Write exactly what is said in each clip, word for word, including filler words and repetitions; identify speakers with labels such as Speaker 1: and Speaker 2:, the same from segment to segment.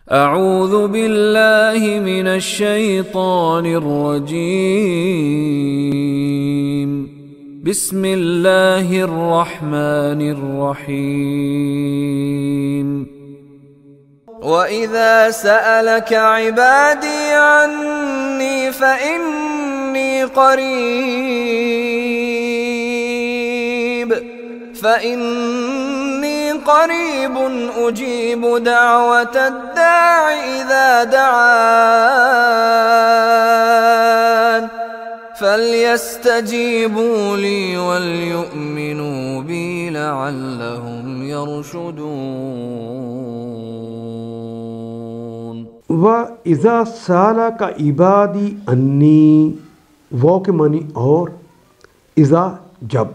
Speaker 1: اعوذ باللہ من الشیطان الرجیم بسم اللہ الرحمن الرحیم وَإِذَا سَأَلَكَ عِبَادِي عَنِّي فَإِنِّي قَرِيبٌ فَإِنِّي قَرِيبٌ أُجِيبُ دَعْوَةَ الدَّاعِ إِذَا دَعَانِ فَلْيَسْتَجِيبُوا لِي وَلْيُؤْمِنُوا بِي لَعَلَّهُمْ يَرْشُدُونَ۔
Speaker 2: وَإِذَا سَأَلَكَ عِبَادِي عَنِّي، وہ کے معنی اور، اذا جب،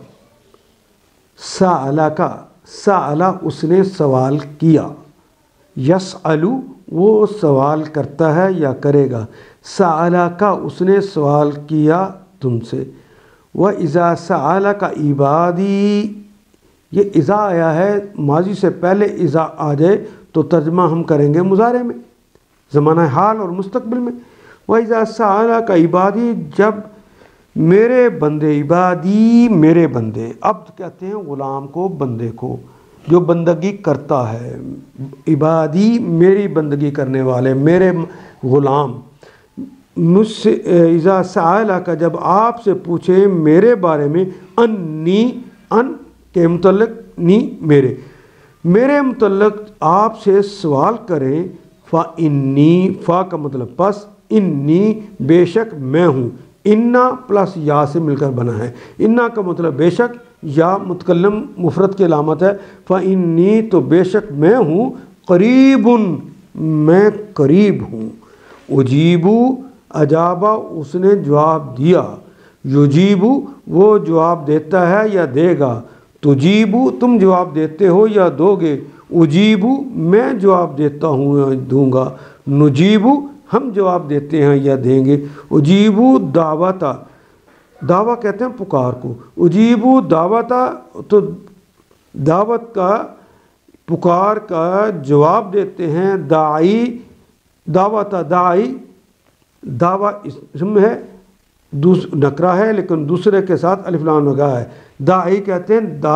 Speaker 2: سَأَلَكَ سَأَلَ اس نے سوال کیا، یسأل وہ سوال کرتا ہے یا کرے گا، سَأَلَكَ اس نے سوال کیا تم سے۔ وَإِذَا سَأَلَكَ عِبَادِي، یہ اذا آیا ہے، ماضی سے پہلے اذا آ جائے تو ترجمہ ہم کریں گے مضارع میں، زمانہ حال اور مستقبل میں۔ وَإِذَا سَأَلَكَ عِبَادِي، جب میرے بندے، عبادی میرے بندے، عبد کہتے ہیں غلام کو، بندے کو جو بندگی کرتا ہے، عبادی میری بندگی کرنے والے، میرے غلام، مجھ سے اذا سألک جب آپ سے پوچھے میرے بارے میں، انی ان کے متعلق، نی میرے میرے متعلق آپ سے سوال کریں، فَإِنِّی فا کا مطلب پس، انی بے شک میں ہوں، انا پلس یا سے مل کر بنا ہے، انا کا مطلب بے شک، یا متکلم مفرد کی علامت ہے، فَإِنِّی تو بے شک میں ہوں، قریب میں قریب ہوں، اجیبو اجابہ اس نے جواب دیا، یجیبو وہ جواب دیتا ہے یا دے گا، تجیبو تم جواب دیتے ہو یا دو گے، اجیبو میں جواب دیتا ہوں یا دوں گا، نجیبو ہم جواب دیتے ہیں یا دیں گے، اجیبو دعوتا دعویٰ کہتے ہیں پکار کو، اجیبو دعوتا تو دعوت کا، پکار کا جواب دیتے ہیں، داعی دعوتا داعی دعویٰ اسم ہے، نکرہ ہے لیکن دوسرے کے ساتھ الف لام لگا ہے، داعی کہتے ہیں دا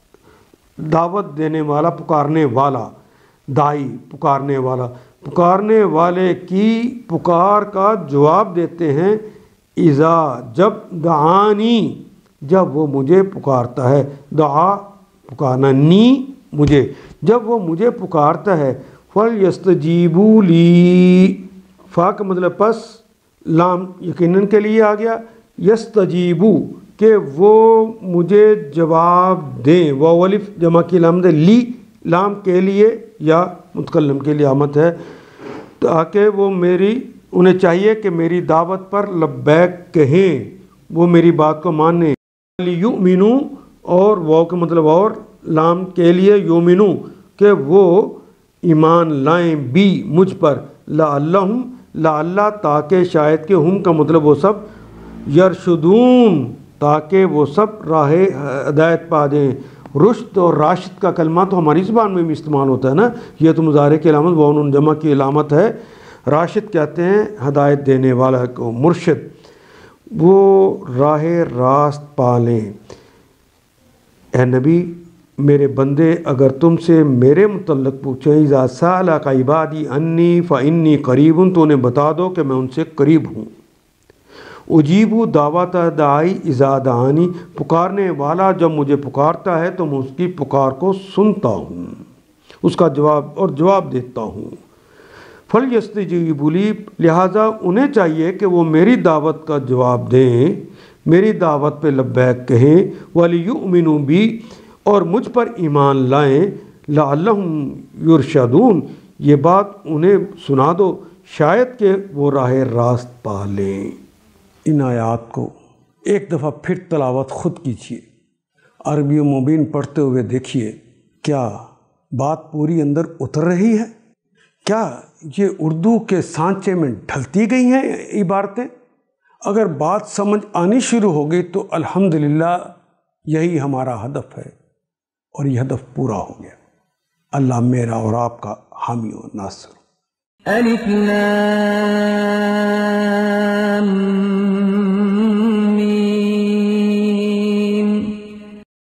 Speaker 2: دعوت دینے والا، پکارنے والا، داعی پکارنے والا، پکارنے والے کی پکار کا جواب دیتے ہیں، اذا جب، دعانی جب وہ مجھے پکارتا ہے، دعا پکارنا، نی مجھے جب وہ مجھے پکارتا ہے، فَلْيَسْتَجِيبُوا لِي فا کا مطلب پس، لام یقیناً کے لیے آ گیا، یستجیبو کہ وہ مجھے جواب دیں، واو الف جمع کی علامت ہے، لی لام کے لیے یا متکلم کے لیے علامت ہے، تاکہ وہ میری انہیں چاہیے کہ میری دعوت پر لبیک کہیں، وہ میری بات کو مانیں، یؤمنو اور واو کا مطلب اور، لام کے لیے یؤمنو کہ وہ ایمان لائیں، بھی مجھ پر، لعلہم لعلہ تاکہ شاید کہ، ہم کا مطلب وہ سب، یرشدون تاکہ وہ سب راہ ہدایت پا دیں۔ رشد اور راشد کا کلمہ تو ہماری زبان میں بھی استعمال ہوتا ہے نا، یہ تو مضارع کی علامت واو جمع کی علامت ہے، راشد کہتے ہیں ہدایت دینے والا کو، مرشد، وہ راہ راست پا لیں۔ اے نبی میرے بندے اگر تم سے میرے متعلق پوچھیں، اذا سألک عبادی انی فإنی قریب، تو انہیں بتا دو کہ میں ان سے قریب ہوں، اجیبو دعوت داعی اذا دعانی پکارنے والا جب مجھے پکارتا ہے تو میں اس کی پکار کو سنتا ہوں، اس کا جواب اور جواب دیتا ہوں، فَلْيَسْتَجِيبُوا لِي لہٰذا انہیں چاہیے کہ وہ میری دعوت کا جواب دیں، میری دعوت پہ لبیک کہیں، وَلِيُؤْمِنُوا بِي اور مجھ پر ایمان لائیں، لعلہم یرشدون یہ بات انہیں سنا دو شاید کہ وہ راہ راست پا لیں۔ ان آیات کو ایک دفعہ پھر تلاوت خود کیجیے، عربی مبین پڑھتے ہوئے دیکھیے، کیا بات پوری اندر اتر رہی ہے؟ کیا یہ اردو کے سانچے میں ڈھلتی گئی ہیں عبارتیں؟ اگر بات سمجھ آنی شروع ہو گئی تو الحمدللہ یہی ہمارا ہدف ہے، اور یہ ہدف پورا ہو گیا۔ اللہ میرا اور آپ کا حامی و ناصر۔
Speaker 3: الف لام